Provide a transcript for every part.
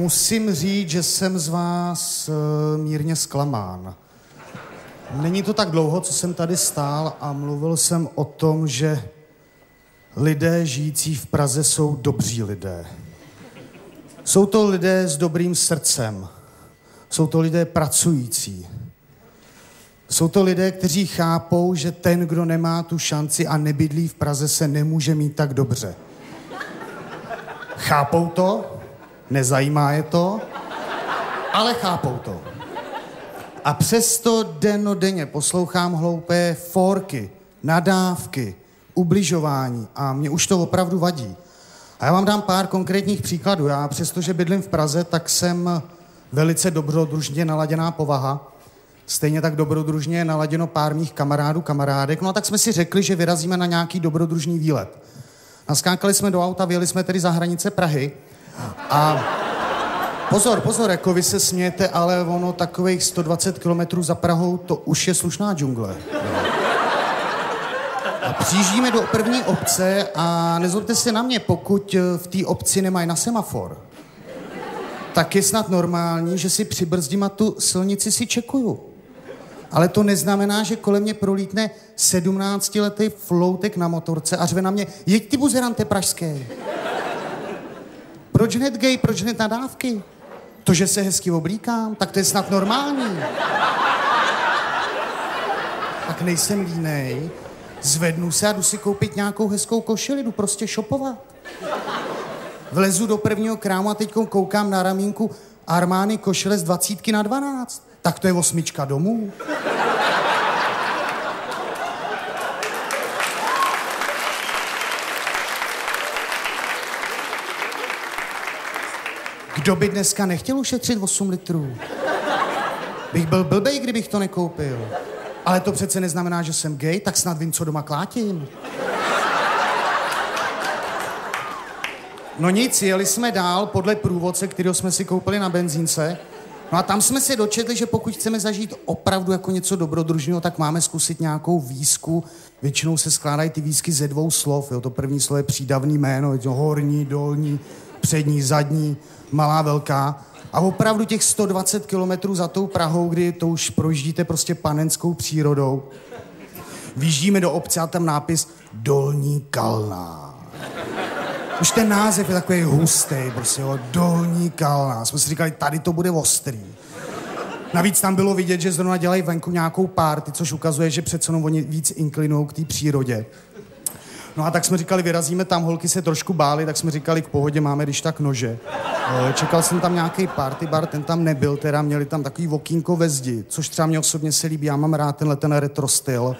Musím říct, že jsem z vás mírně zklamán. Není to tak dlouho, co jsem tady stál a mluvil jsem o tom, že lidé žijící v Praze jsou dobří lidé. Jsou to lidé s dobrým srdcem. Jsou to lidé pracující. Jsou to lidé, kteří chápou, že ten, kdo nemá tu šanci a nebydlí v Praze, se nemůže mít tak dobře. Chápou to, nezajímá je to, ale chápou to. A přesto dennodenně poslouchám hloupé fórky, nadávky, ubližování a mě už to opravdu vadí. A já vám dám pár konkrétních příkladů. Já přestože bydlím v Praze, tak jsem velice dobrodružně naladěná povaha. Stejně tak dobrodružně je naladěno pár mých kamarádů, kamarádek. No a tak jsme si řekli, že vyrazíme na nějaký dobrodružný výlet. Naskákali jsme do auta, vyjeli jsme tedy za hranice Prahy. A pozor, jako vy se smějete, ale ono takových 120 kilometrů za Prahou, to už je slušná džungle. A přijíždíme do první obce a nezlobte se na mě, pokud v té obci nemají na semafor, tak je snad normální, že si přibrzdím a tu silnici si čekuju. Ale to neznamená, že kolem mě prolítne 17letý floutek na motorce a řve na mě: jeď ty buzerante pražské. Proč hned gay, proč hned nadávky? To, že se hezky oblíkám, tak to je snad normální. Tak nejsem línej, zvednu se a jdu si koupit nějakou hezkou košili, jdu prostě shopovat. Vlezu do prvního krámu a teď koukám na ramínku Armani košile z 20x12. Tak to je 8 domů. Kdo by dneska nechtěl ušetřit 8 litrů? Bych byl blbej, kdybych to nekoupil. Ale to přece neznamená, že jsem gay, tak snad vím, co doma klátím. No nic, jeli jsme dál podle průvodce, kterého jsme si koupili na benzínce. No a tam jsme se dočetli, že pokud chceme zažít opravdu jako něco dobrodružného, tak máme zkusit nějakou výzku. Většinou se skládají ty výzky ze 2 slov. Jo? To první slovo je přídavný jméno, je to horní, dolní, přední, zadní, malá, velká. A opravdu těch 120 kilometrů za tou Prahou, kdy to už projíždíte prostě panenskou přírodou. Vyjíždíme do obce a tam nápis Dolní Kalná. Už ten název je takový hustý, prostě, jo, Dolní Kalná. Jsme si říkali, tady to bude ostrý. Navíc tam bylo vidět, že zrovna dělají venku nějakou party, což ukazuje, že přece jenom oni víc inklinují k té přírodě. No a tak jsme říkali, vyrazíme tam, holky se trošku bály, tak jsme říkali, v pohodě, máme když tak nože. Čekal jsem tam nějaký party bar, ten tam nebyl, teda měli tam takový okýnko ve zdi, což třeba mě osobně se líbí, já mám rád ten retro styl.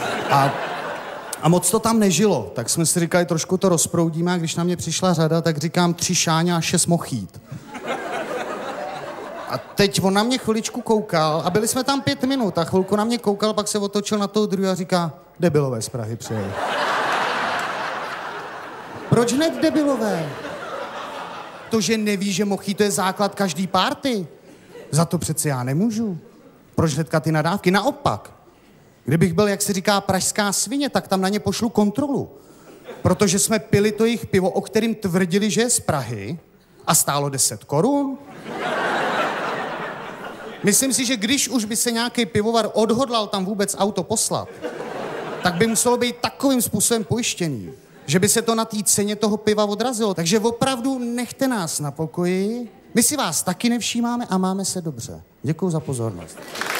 A moc to tam nežilo, tak jsme si říkali, trošku to rozproudíme a když na mě přišla řada, tak říkám 3 šáňa a 6 mochít. A teď on na mě chviličku koukal a byli jsme tam 5 minut a chvilku na mě koukal, pak se otočil na toho druhého a říká, debilové z Prahy přijeli. Proč hned debilové? To, že neví, že mochito je základ každý party. Za to přece já nemůžu. Proč hnedka ty nadávky? Naopak. Kdybych byl, jak se říká, pražská svině, tak tam na ně pošlu kontrolu. Protože jsme pili to jejich pivo, o kterým tvrdili, že je z Prahy a stálo 10 korun. Myslím si, že když už by se nějaký pivovar odhodlal tam vůbec auto poslat, tak by muselo být takovým způsobem pojištěný, že by se to na té ceně toho piva odrazilo. Takže opravdu nechte nás na pokoji. My si vás taky nevšímáme a máme se dobře. Děkuju za pozornost.